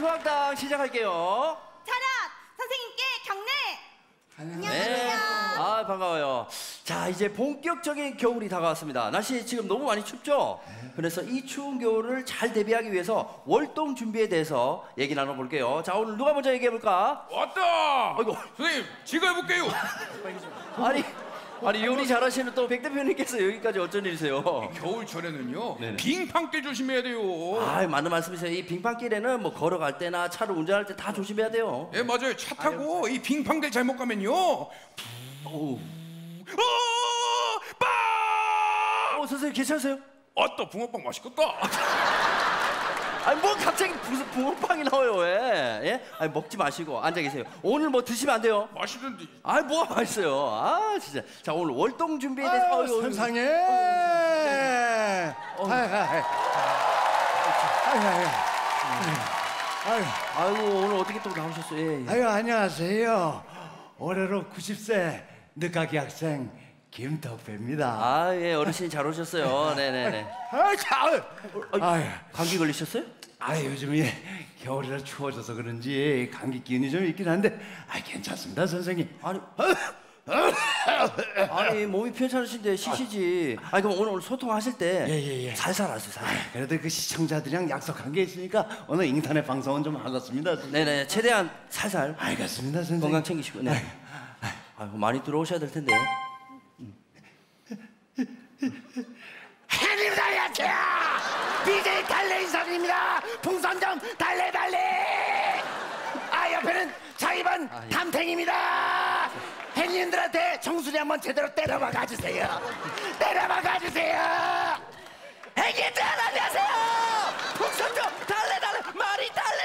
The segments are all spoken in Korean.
수학당 시작할게요. 차렷! 선생님께 경례! 안녕하세요. 네. 아, 반가워요. 자, 이제 본격적인 겨울이 다가왔습니다. 날씨 지금 너무 많이 춥죠? 그래서 이 추운 겨울을 잘 대비하기 위해서 월동 준비에 대해서 얘기 나눠볼게요. 자, 오늘 누가 먼저 얘기해볼까? 왔다! 아이고. 선생님, 제가 해볼게요. 아니 요리 잘하시는 또 백 대표님께서 여기까지 어쩐 일이세요? 겨울철에는요, 네네. 빙판길 조심해야 돼요. 아, 맞는 말씀이세요. 이 빙판길에는 뭐 걸어갈 때나 차를 운전할 때 다 조심해야 돼요. 예, 맞아요. 차 타고 이 빙판길 잘못 가면요. 어우. 빵! 선생님 괜찮으세요? 아따, 붕어빵 맛있겠다. 아니 뭐 갑자기 무슨 붕어빵이 나와요 왜? 예? 아니 먹지 마시고 앉아 계세요. 오늘 뭐 드시면 안 돼요. 맛있는데. 아이 뭐가 맛있어요. 아 진짜. 자 오늘 월동 준비에 대해서 세상에. 아이고 오늘 어떻게 또 나오셨어요? 예, 예. 아유 안녕하세요. 올해로 90세 늦가기 학생 김덕배입니다. 아 예 어르신 잘 오셨어요. 네네네. 감기 걸리셨어요? 요즘에 겨울이라 추워져서 그런지 감기 기운이 좀 있긴 한데 괜찮습니다 선생님. 아니 몸이 편찮으신데 쉬시지. 아니 그럼 오늘 소통하실 때 예. 살살 하세요. 살살. 그래도 그 시청자들이랑 약속한 게 있으니까 오늘 인터넷 방송은 좀 하겠습니다. 네네 최대한 살살. 알겠습니다 선생님. 건강 챙기시고. 네. 아이고 많이 들어오셔야 될 텐데. 해님들 안녕하세요. BJ 달래 인사드립니다. 풍선점 달래. 옆에는 자이반 탐탱입니다. 해님들한테 정수리 한번 제대로 때려봐 가주세요. 해님들 안녕하세요. 풍선점 달래 말이 달래.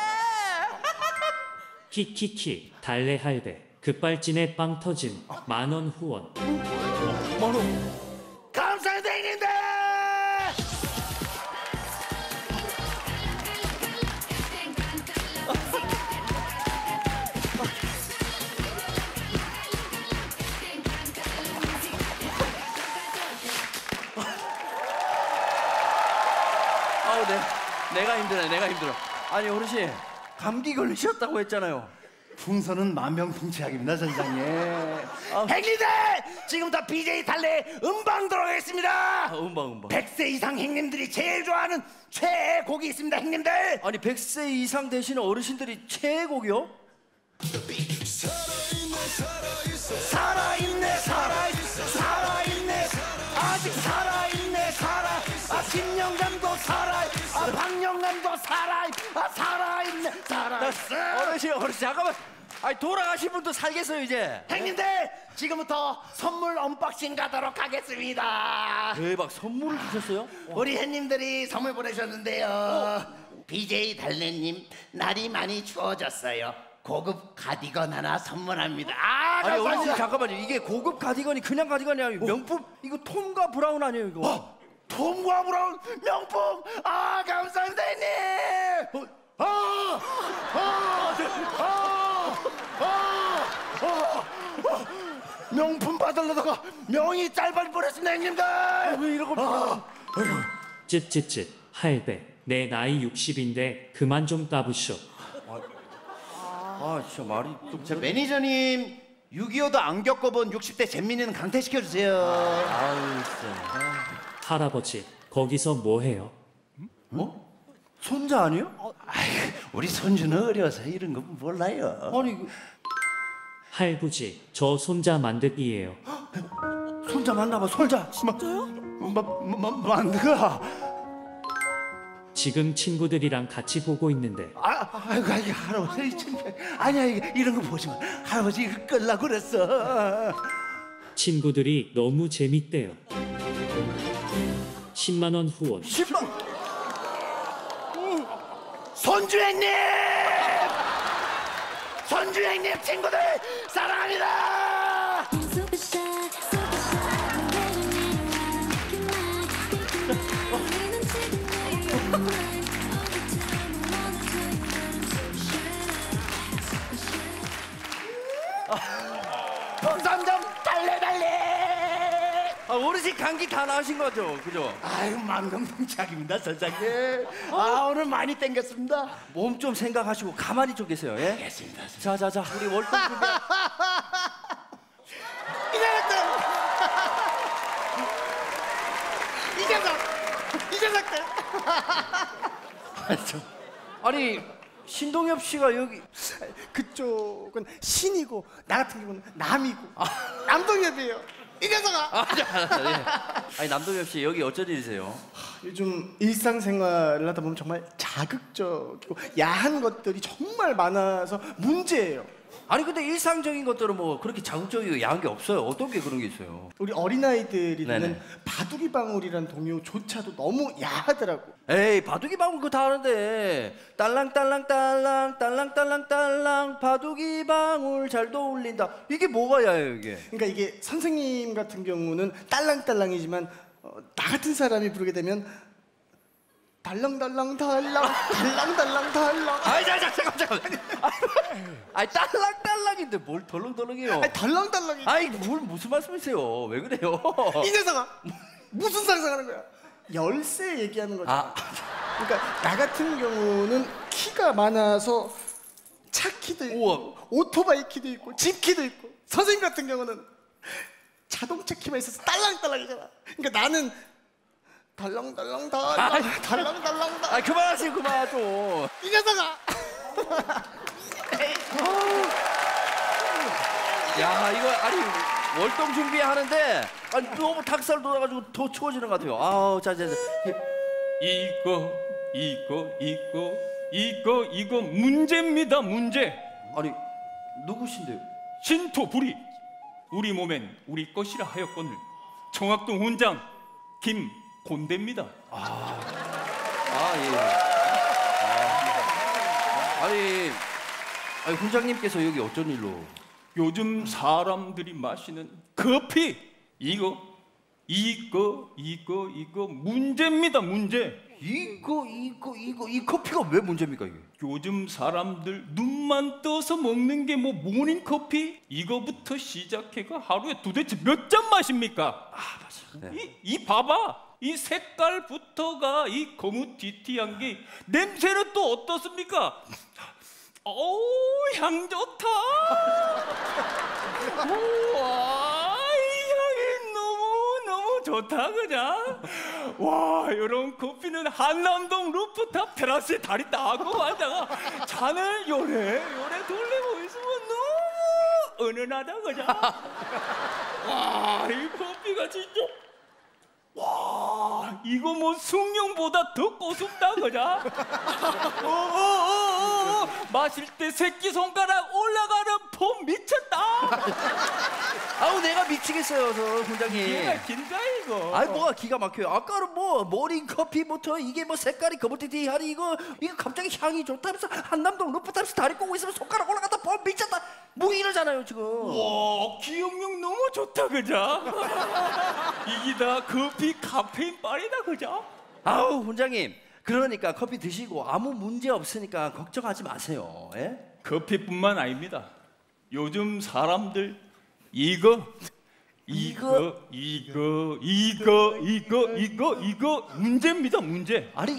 키키키 달래 할배 급발진에 빵 터짐 만원 후원. 감사합니다 형님들. 아우 내가 힘들어. 아니 어르신 감기 걸리셨다고 했잖아요. 풍선은 만병통치약입니다 선생님. 행님들 지금부터 BJ 달래 음방 들어가겠습니다. 음방. 100세 이상 행님들이 제일 좋아하는 최애 곡이 있습니다 행님들. 아니 100세 이상 되시는 어르신들이 최애곡이요? 살아있네 아직 살아있네 아 10년간도 살아 아 박년간도 살아 아 살아있네 어르신 잠깐만. 아니 돌아가신 분도 살겠어요 이제. 행님들 지금부터 선물 언박싱 가도록 하겠습니다. 대박 선물을 주셨어요? 우리 햇님들이 선물 보내셨는데요. BJ 달래님 날이 많이 추워졌어요. 고급 가디건 하나 선물합니다. 아니 어르신 잠깐만요. 이게 고급 가디건이 그냥 가디건이 아니고 명품 이거 톰과 브라운 아니에요 이거? 톰과 브라운 명품. 감사합니다 형님. 명품 받으려다가 명이 짧아질 뻔했습니다 형님들. 왜 이런 걸 쯧쯧쯧 할배 내 나이 60인데 그만 좀 까부쇼. 진짜 말이 좀 저 매니저님 6.25도 안 겪어본 60대 잼민이는 강퇴시켜주세요. 할아버지 거기서 뭐해요? 손자 아니에요? 우리 손주는 어려서 이런 거 몰라요. 아니 할부지 저 손자 만득이에요. 손자 맞나봐. 손자. 만드가. 지금 친구들이랑 같이 보고 있는데. 아이고 할아버지 아니야 이런 거 보지 마. 할아버지 이거 끌라 그랬어. 친구들이 너무 재밌대요. 10만원 후원. 10만. 손주 형님 친구들 사랑합니다. 풍선점 달래 어르신 감기 다 나으신 거죠, 그죠? 아유 만병통치약입니다 선생님. 아 오늘 많이 땡겼습니다. 몸 좀 생각하시고 가만히 좀 계세요. 예? 알겠습니다. 자, 우리 월동 준비. 이 녀석들. 아니 신동엽 씨가 여기 그쪽은 신이고 나 같은 경우는 남이고 남동엽이에요. 이 녀석아. 아니 남동엽 씨 여기 어쩐 일이세요? 요즘 일상생활을 하다 보면 정말 자극적이고 야한 것들이 정말 많아서 문제예요. 아니 근데 일상적인 것들은 뭐 그렇게 자극적이고 야한 게 없어요. 어떤 게 그런 게 있어요? 우리 어린아이들이 네네. 듣는 바둑이 방울이라는 동요조차도 너무 야하더라고. 에이 바둑이 방울 그거 다 아는데 딸랑딸랑 바둑이 방울 잘도 울린다. 이게 뭐가 야해요 이게? 그러니까 이게 선생님 같은 경우는 딸랑딸랑이지만 나 같은 사람이 부르게 되면 달랑달랑 달랑. 아이 잠깐. 아이 딸랑딸랑인데 뭘 덜렁덜렁해요? 아니 달랑달랑이. 아이 뭘 무슨 말씀이세요? 왜 그래요? 이 녀석아 무슨 상상하는 거야? 열쇠 얘기하는 거죠. 그러니까 나 같은 경우는 키가 많아서 차 키도 있고 우와. 오토바이 키도 있고 집 키도 있고 선생님 같은 경우는 자동차 키만 있어서 딸랑딸랑이잖아. 그러니까 나는 달랑달랑. 아 그만하세요 그만 좀. 이 녀석아. 야 이거 아니 월동 준비하는데 아니 너무 닭살 돋아가지고 더 추워지는 것 같아요. 아우 자. 이거 문제입니다 문제. 아니 누구신데요? 신토 불이 우리 몸엔 우리 것이라 하였거늘 청학동 훈장 김곤대입니다. 아니 훈장님께서 여기 어쩐 일로? 요즘 사람들이 마시는 커피 이거 문제입니다 문제. 이 커피가 왜 문제입니까 이게? 요즘 사람들 눈만 떠서 먹는 게 뭐 모닝커피 이거부터 시작해가 하루에 도대체 몇 잔 마십니까? 맞아. 네. 이 봐봐 이 색깔부터가 이 거무튀튀한 게 냄새는 또 어떻습니까? 어우 향 좋다. 우와 이 향이 너무 좋다 그냥. 와 이런 커피는 한남동 루프탑 테라스에 다리 따고 앉아가 잔을 요래 돌리고 있으면 너무 은은하다 그냥. 와 이 커피가 진짜 와 이거 뭐 숭늉보다 더 고습다 그냥. 마실 때 새끼손가락 올라가는 폼 미쳤다. 아우 내가 미치겠어요 저 훈장님. 얘가 긴가 이거. 아이 뭐가 기가 막혀요. 아까는 뭐 모닝커피부터 이게 뭐 색깔이 거무튀튀하니 이거 갑자기 향이 좋다면서 한남동 루프탑에서 다리 꼬고 있으면 손가락 올라갔다 뻔 미쳤다 뭐 이러잖아요 지금. 와 기억력 너무 좋다 그자. 이기다 커피 카페인 빨이다 그자. 아우 훈장님 그러니까 커피 드시고 아무 문제 없으니까 걱정하지 마세요. 예? 커피뿐만 아닙니다. 요즘 사람들 이거 문제입니다 문제. 아니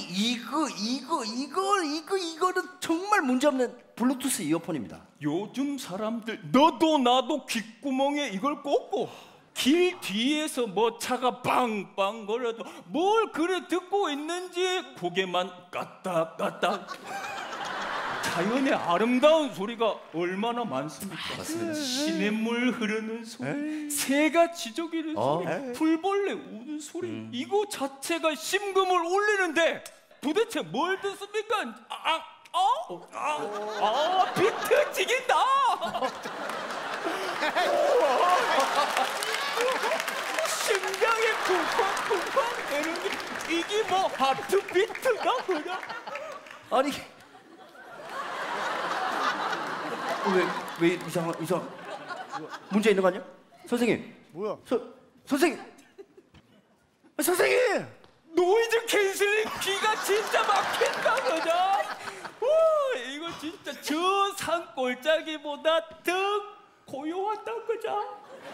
이거는 정말 문제없는 블루투스 이어폰입니다. 요즘 사람들 너도 나도 귓구멍에 이걸 꽂고 길 뒤에서 뭐 차가 빵빵 거려도 뭘 그래 듣고 있는지 고개만 까딱까딱. 자연의 아름다운 소리가 얼마나 많습니까? 맞습니다. 시냇물 흐르는 소리, 새가 지저귀는 소리, 풀벌레 우는 소리 이거 자체가 심금을 울리는데 도대체 뭘 듣습니까? 비트 지긴다. 심장이 쿵쾅쿵쾅 되는데 이게 뭐 하트비트가 그냥. 아니 왜 이상 문제 있는 거 아니야? 선생님. 뭐야? 선생님. 노이즈 캔슬링 기가 진짜 막힌다 그냥. 이거 진짜 저 산골짜기보다 더 고요하다 그자.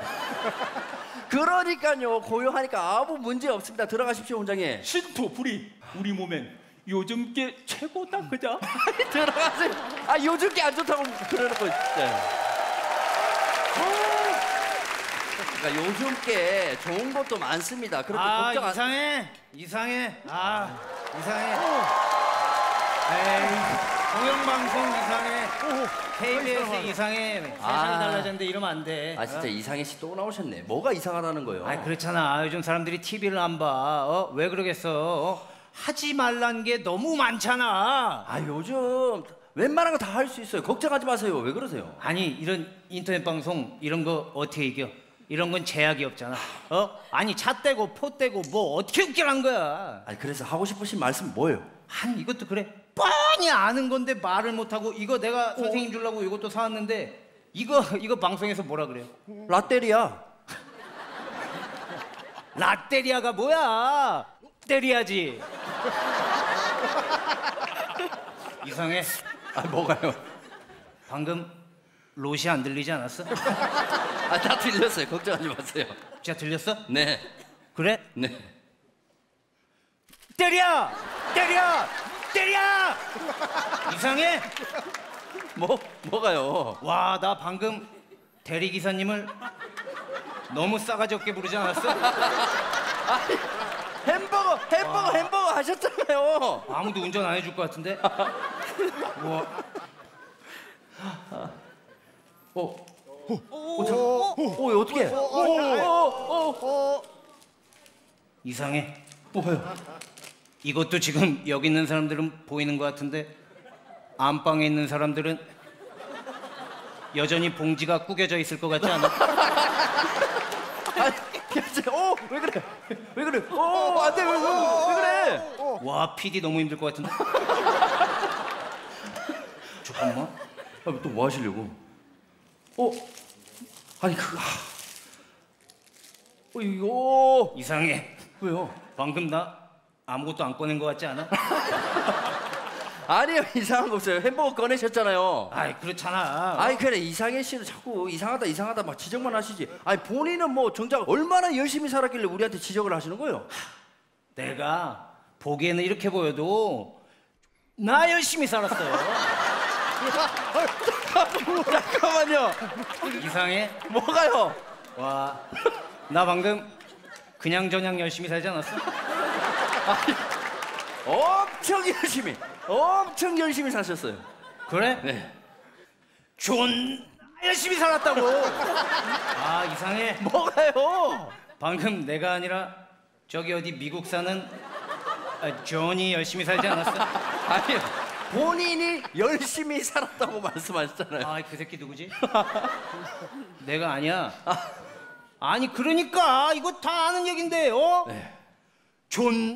그러니까요. 고요하니까 아무 문제 없습니다. 들어가십시오, 원장님. 신토 불이 우리 몸엔 요즘 게 최고다 그자. 들어가세요. 아, 요즘 게 안 좋다고 그러놓고. 네. 그러니까 요즘 게 좋은 것도 많습니다. 그렇게 걱정 안. 이상해. 이상해. 에이, 공영방송 이상해. KBS 이상해. 세상이 달라졌는데 이러면 안 돼. 아, 진짜 이상해 씨 또 나오셨네. 뭐가 이상하다는 거예요? 그렇잖아. 요즘 사람들이 TV를 안 봐. 왜 그러겠어? 하지 말란 게 너무 많잖아. 아, 요즘 웬만한 거 다 할 수 있어요. 걱정하지 마세요. 왜 그러세요? 아니, 이런 인터넷 방송 이런 거 어떻게 이겨? 이런 건 제약이 없잖아. 아니, 차 떼고 포 떼고 뭐 어떻게 웃기란 거야? 아니, 그래서 하고 싶으신 말씀 뭐예요? 아니, 이것도 그래. 뻔히 아는 건데 말을 못 하고 이거 내가 선생님 주려고 이것도 사왔는데 이거 방송에서 뭐라 그래요? 라떼리아. 라떼리아가 뭐야? 롯데리아지. 이상해. 아, 뭐가요? 방금 롯이 안 들리지 않았어? 아, 다 들렸어요. 걱정하지 마세요. 진짜 들렸어? 네. 그래? 네. 때려! 이상해. 뭐가요? 와, 나 방금 대리기사님을 너무 싸가지 없게 부르지 않았어? 햄버거 하셨잖아요. 아무도 운전 안 해줄 것 같은데? 와. 어떻게? 이상해. 뭐예요? 이것도 지금 여기 있는 사람들은 보이는 것 같은데 안방에 있는 사람들은 여전히 봉지가 구겨져 있을 것 같지 않아? 왜 그래? 안 돼. 왜 그래? 와, PD 너무 힘들 것 같은데? 잠깐만. 또 뭐 하시려고? 아니, 이거 이상해. 왜요? 방금 나 아무것도 안 꺼낸 것 같지 않아? 아니요, 이상한 거 없어요. 햄버거 꺼내셨잖아요. 아이, 그렇잖아. 아이, 그래, 이상해 씨는 자꾸 이상하다 막 지적만 하시지. 아니, 본인은 뭐 정작 얼마나 열심히 살았길래 우리한테 지적을 하시는 거예요? 내가 보기에는 이렇게 보여도 나 열심히 살았어요. 잠깐만요. 이상해. 뭐가요? 와, 나 방금 그냥 저냥 열심히 살지 않았어? 엄청 열심히 사셨어요. 그래? 네. 존 열심히 살았다고. 아, 이상해. 뭐가요? 방금 내가 아니라 저기 어디 미국 사는 존이 열심히 살지 않았어? 아니요. 본인이 열심히 살았다고 말씀하셨잖아요. 아, 그 새끼 누구지? 내가 아니야. 아니, 그러니까 이거 다 아는 얘긴데, 네. 존나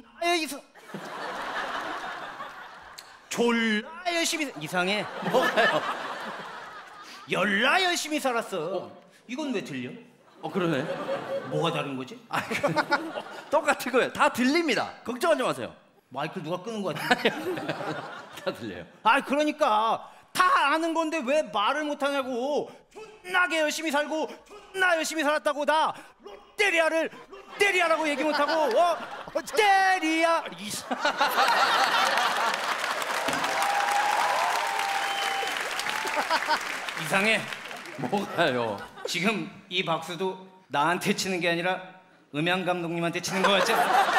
열심히 이상해. 뭐가요? 열나 열심히 살았어. 이건 왜 들려? 그러네. 뭐가 다른 거지? 똑같은 거예요. 다 들립니다. 걱정하지 마세요. 마이크 누가 끄는 거 같은데? 다 들려요. 아, 그러니까 다 아는 건데 왜 말을 못 하냐고. 존나게 열심히 살고 존나 열심히 살았다고. 나 롯데리아라고 얘기 못 하고 롯데리아. 이상해. 뭐가요? 지금 이 박수도 나한테 치는 게 아니라 음향 감독님한테 치는 거 같지?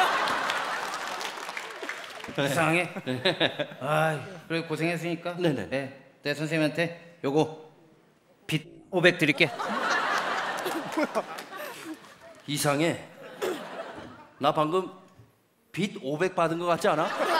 이상해. 아, 그래 고생했으니까. 네네. 네, 내 선생님한테 요거 빚 500 드릴게. 이상해. 나 방금 빚 500 받은 거 같지 않아?